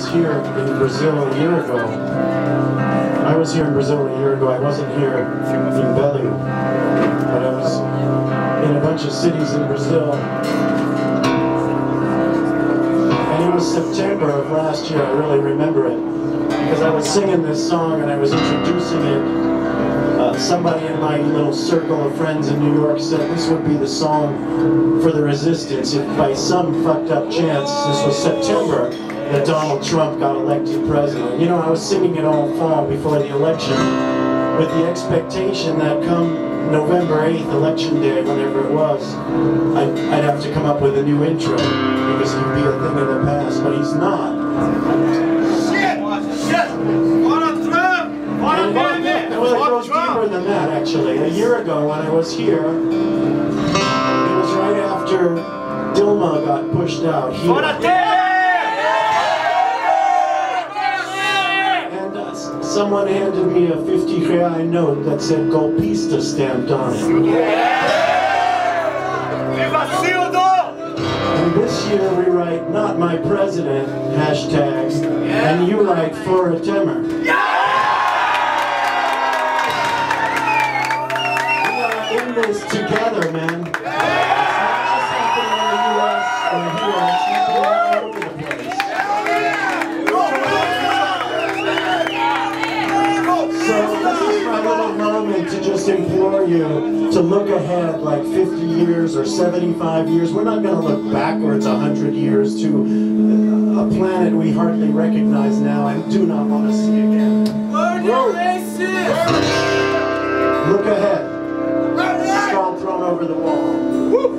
here in Brazil a year ago. I was here in Brazil a year ago. I wasn't here in Belém, but I was in a bunch of cities in Brazil. And it was September of last year. I really remember it because I was singing this song and I was introducing it. Somebody in my little circle of friends in New York said this would be the song for the resistance if by some fucked up chance this was September that Donald Trump got elected president. You know, I was singing it all fall before the election with the expectation that come November 8th, election day, whenever it was, I'd have to come up with a new intro because he'd be a thing of the past, but he's not. Well, it goes deeper than that, actually. A year ago, when I was here, it was right after Dilma got pushed out here. And someone handed me a 50 real note that said Golpista stamped on it. And this year we write, not my president, hashtag, and you write, for a Temer. This together, man. It's not just happening in the US or here, it's happening all over the place. So this is my little moment to just implore you to look ahead like 50 years or 75 years. We're not going to look backwards 100 years to a planet we hardly recognize now and do not want to see again. Look ahead. Skull thrown over the wall.